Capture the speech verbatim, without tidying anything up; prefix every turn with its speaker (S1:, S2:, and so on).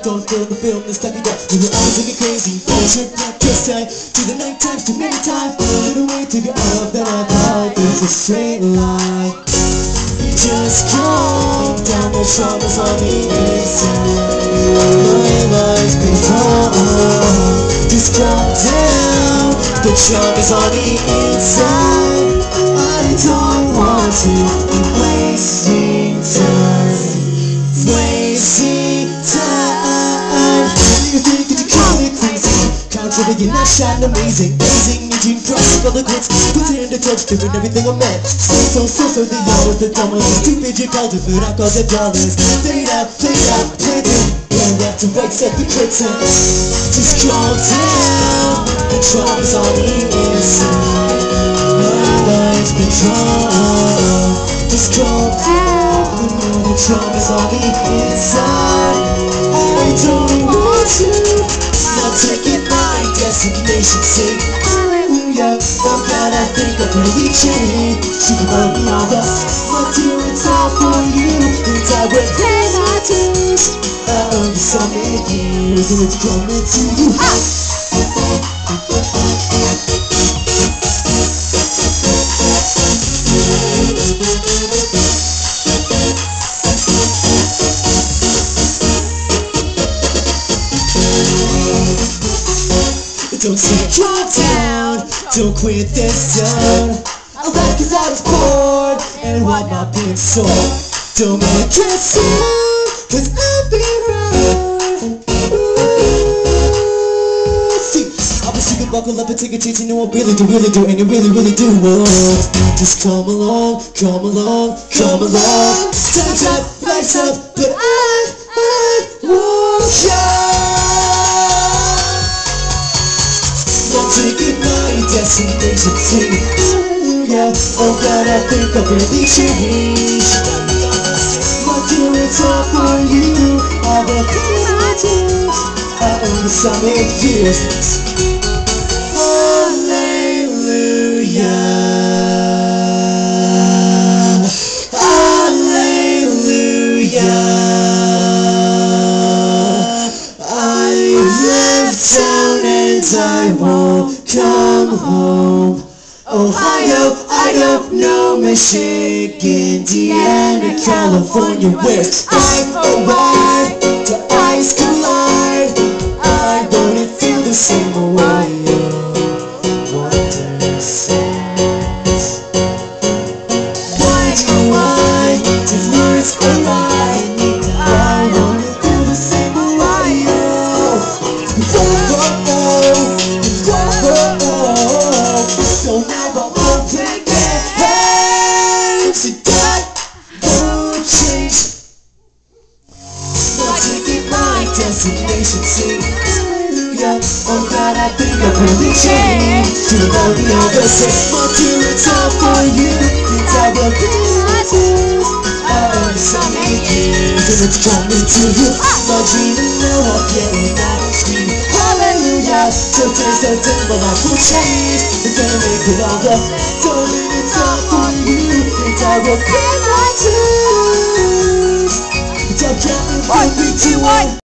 S1: don't feel the film that's stuck it up. We were always looking crazy, bullshit, not kiss time. To the night times, too many times. Little way to get out of that I thought there's a straight line. Just calm down, the trauma's on the inside. My life's been wrong. Just calm down, the trauma's on the inside. I don't want to be wasting time, wasting time. You think that you call me crazy? Constantly you're not shining amazing, amazing. You dream crossing all the grids, pretend to touch, doing everything I'm meant. Stay so so so the yard with the dumb ones. Stupid you called it, but I called it dollars. Fade out, fade out, played it. And left to right, set the curtain. Just calm down, the trauma's on the inside. My life's been wrong. Just calm down, the trauma's on the inside. I don't want to. Not taking my destination, say hallelujah. I'm glad I think I've really changed. You can love me all the my dear, it's all for you. And I will pay my dues. I owe you so many years, and it's coming to you. Don't say drop down, don't quit this zone. I left cause I was bored, and want my being sold. Don't make it sound, cause I've been wrong. See, I wish you could buckle up and take a chance. You know I really do, really do, and you really, really do. Whoa. Just come along, come along, come along. Time's up, life's up, but I, I won't show. Taking my destination to hallelujah. Oh God, I think I've really changed. My dear, it's all for you. I will pay my dues. I owe you so many years. Hallelujah, hallelujah. I left town and I won't come home. Ohio, Idaho, no, Michigan, Indiana, California, where I arrive to ice collide. I won't feel the same way. Wonder sense. Why do I divorce a lie? I won't feel the same way. Whoa, whoa, whoa, whoa. So now I won't take it. Hey, see that won't change. Not taking my destination, see. Hallelujah. Oh God, I think I've really changed. To know the other say, my dear, it's all for you. It's all the things I owe you so many years, and it's coming to you. My dream is now up, yeah, and I scream hallelujah. So taste so dim, my life will change. It's gonna make it all up. Darling, it's all for you. It's all the things I do. It's all coming, one, three, two, one.